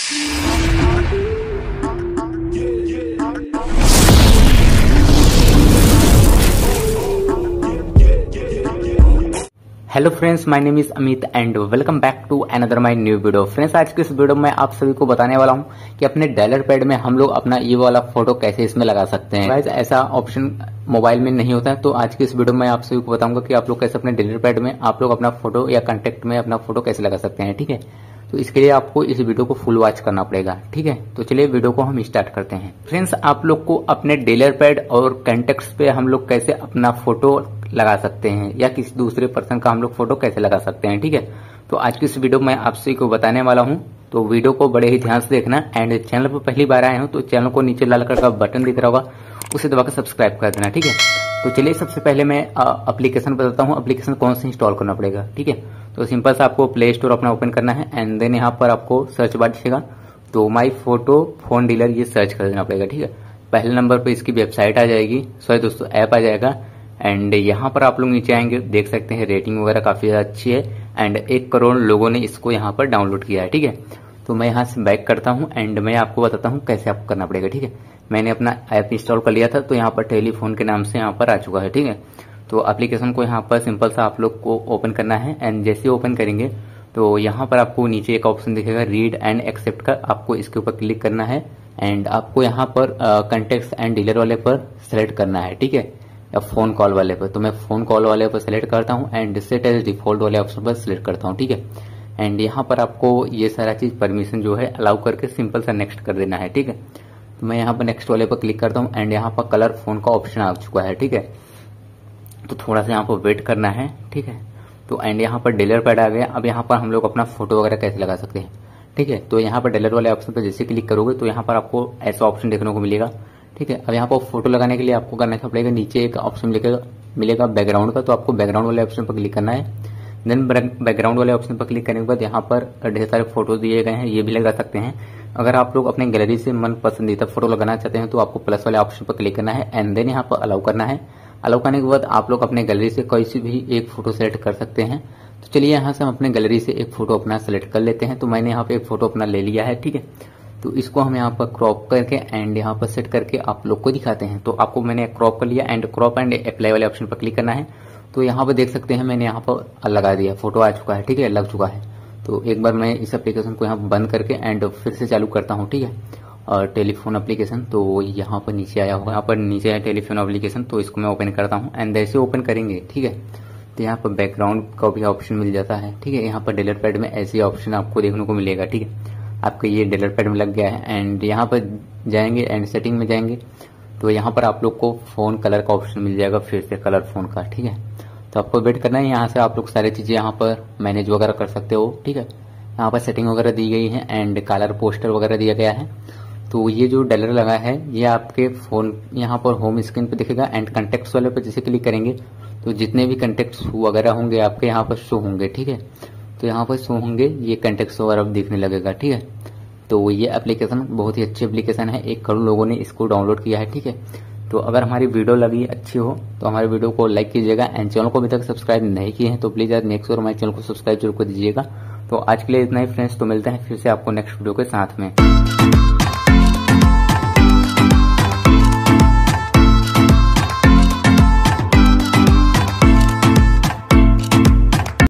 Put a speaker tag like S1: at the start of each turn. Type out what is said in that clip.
S1: Hello friends, my name is Amit and welcome back to another my new video. Friends, आज के इस video में आप सभी को बताने वाला हूं कि अपने डायलर पैड में हम लोग अपना ये वाला फोटो कैसे इसमें लगा सकते हैं। गाइस, ऐसा ऑप्शन मोबाइल में नहीं होता है, तो आज के इस वीडियो में आप सभी को बताऊंगा कि आप लोग कैसे अपने डायलर पैड में आप लोग अपना फोटो या कॉन्टेक्ट में अपना फोटो कैसे लगा सकते हैं। ठीक है, तो इसके लिए आपको इस वीडियो को फुल वॉच करना पड़ेगा। ठीक है, तो चलिए वीडियो को हम स्टार्ट करते हैं। फ्रेंड्स, आप लोग को अपने डायलर पैड और कॉन्टेक्ट्स पे हम लोग कैसे अपना फोटो लगा सकते हैं या किसी दूसरे पर्सन का हम लोग फोटो कैसे लगा सकते हैं। ठीक है, तो आज की इस वीडियो में आप सभी को बताने वाला हूं, तो वीडियो को बड़े ही ध्यान से देखना। एंड चैनल पर पहली बार आए हो तो चैनल को नीचे लाल कलर का बटन दिख रहा होगा, उसे दबाकर सब्सक्राइब कर देना। ठीक है, तो चलिए सबसे पहले मैं एप्लीकेशन बताता हूँ, एप्लीकेशन कौन सा इंस्टॉल करना पड़ेगा। ठीक है, तो सिंपल सा आपको प्ले स्टोर अपना ओपन करना है एंड देन यहाँ पर आपको सर्च बार दिखेगा, तो माई फोटो फोन डीलर ये सर्च कर देना पड़ेगा। ठीक है, पहले नंबर पे इसकी वेबसाइट आ जाएगी, सॉरी दोस्तों ऐप आ जाएगा। एंड यहाँ पर आप लोग नीचे आएंगे, देख सकते हैं रेटिंग वगैरह काफी ज्यादा अच्छी है एंड 1 करोड़ लोगों ने इसको यहाँ पर डाउनलोड किया है। ठीक है, तो मैं यहाँ से बैक करता हूँ एंड मैं आपको बताता हूँ कैसे आपको करना पड़ेगा। ठीक है, मैंने अपना ऐप इंस्टॉल कर लिया था, तो यहाँ पर टेलीफोन के नाम से यहाँ पर आ चुका है। ठीक है, तो एप्लीकेशन को यहाँ पर सिंपल सा आप लोग को ओपन करना है एंड जैसे ही ओपन करेंगे तो यहाँ पर आपको नीचे एक ऑप्शन दिखेगा रीड एंड एक्सेप्ट का, आपको इसके ऊपर क्लिक करना है एंड आपको यहाँ पर कॉन्टेक्ट्स एंड डीलर वाले पर सेलेक्ट करना है। ठीक है, या फोन कॉल वाले पर, तो मैं फोन कॉल वाले पर सेलेक्ट करता हूँ एंड सेट एज डिफॉल्ट वाले ऑप्शन पर सिलेक्ट करता हूँ। ठीक है, एंड यहाँ पर आपको ये सारा चीज परमिशन जो है अलाउ करके सिंपल सा नेक्स्ट कर देना है। ठीक है, तो मैं यहाँ पर नेक्स्ट वाले पर क्लिक करता हूँ एंड यहाँ पर कलर फोन का ऑप्शन आ चुका है। ठीक है, तो थोड़ा सा यहाँ पर वेट करना है। ठीक है, तो एंड यहाँ पर डीलर पैड आ गया। अब यहाँ पर हम लोग अपना फोटो वगैरह कैसे लगा सकते हैं। ठीक है, तो यहाँ पर डीलर वाले ऑप्शन पर जैसे क्लिक करोगे तो यहाँ पर आपको ऐसा ऑप्शन देखने को मिलेगा। ठीक है, अब यहाँ पर फोटो लगाने के लिए आपको करना पड़ेगा, नीचे एक ऑप्शन मिलेगा बैकग्राउंड का, तो आपको बैकग्राउंड वाले ऑप्शन पर क्लिक करना है। देन बैकग्राउंड वाले ऑप्शन पर क्लिक करने के बाद यहाँ पर ढेर सारे फोटो दिए गए हैं, ये भी लगा सकते हैं। अगर आप लोग अपने गैलरी से मन पसंदीदा फोटो लगाना चाहते हैं तो आपको प्लस वाले ऑप्शन पर क्लिक करना है एंड देन यहाँ पर अलाउ करना है। अलाउ करने के बाद आप लोग अपने गैलरी से कोई सी भी एक फोटो सेलेक्ट कर सकते हैं। तो चलिए यहाँ से हम अपने गैलरी से एक फोटो अपना सेलेक्ट कर लेते हैं। तो मैंने यहाँ पे एक फोटो अपना ले लिया है। ठीक है, तो इसको हम यहाँ पर क्रॉप करके एंड यहाँ पर सेट करके आप लोग को दिखाते हैं। तो आपको मैंने क्रॉप कर लिया एंड क्रॉप एंड अप्लाई वाले ऑप्शन पर क्लिक करना है। तो यहाँ पर देख सकते हैं मैंने यहाँ पर लगा दिया, फोटो आ चुका है। ठीक है, लग चुका है। तो एक बार मैं इस एप्लीकेशन को यहाँ बंद करके एंड फिर से चालू करता हूँ। ठीक है, और टेलीफोन एप्लीकेशन, तो यहाँ पर नीचे आया होगा, यहाँ पर नीचे है टेलीफोन एप्लीकेशन, तो इसको मैं ओपन करता हूँ एंड जैसे ओपन करेंगे, ठीक है, तो यहाँ पर बैकग्राउंड का भी ऑप्शन मिल जाता है। ठीक है, यहाँ पर डायलर पैड में ऐसे ऑप्शन आपको देखने को मिलेगा। ठीक है, आपका ये डायलर पैड में लग गया है एंड यहाँ पर जाएंगे एंड सेटिंग में जाएंगे तो यहाँ पर आप लोग को फोन कलर का ऑप्शन मिल जाएगा, फिर से कलर फोन का। ठीक है, तो आपको वेट करना है, यहाँ से आप लोग सारी चीजें यहाँ पर मैनेज वगैरह कर सकते हो। ठीक है, यहाँ पर सेटिंग वगैरह दी गई है एंड कलर पोस्टर वगैरह दिया गया है। तो ये जो डायलर लगा है ये आपके फोन यहाँ पर होम स्क्रीन पे दिखेगा एंड कॉन्टेक्ट्स वाले पर जैसे क्लिक करेंगे तो जितने भी कॉन्टेक्ट्स वगैरह होंगे आपके यहाँ पर शो होंगे। ठीक है, तो यहाँ पर शो होंगे, ये कॉन्टेक्ट्स वगैरह दिखने लगेगा। ठीक है, तो ये एप्लीकेशन बहुत ही अच्छी एप्लीकेशन है, 1 करोड़ लोगों ने इसको डाउनलोड किया है। ठीक है, तो अगर हमारी वीडियो लगी अच्छी हो तो हमारे वीडियो को लाइक कीजिएगा एंड चैनल को अभी तक सब्सक्राइब नहीं किए हैं तो प्लीज यार मेक श्योर हमारे चैनल को सब्सक्राइब जरूर कर दीजिएगा। तो आज के लिए इतना ही फ्रेंड्स, तो मिलते हैं फिर से आपको नेक्स्ट वीडियो के साथ में।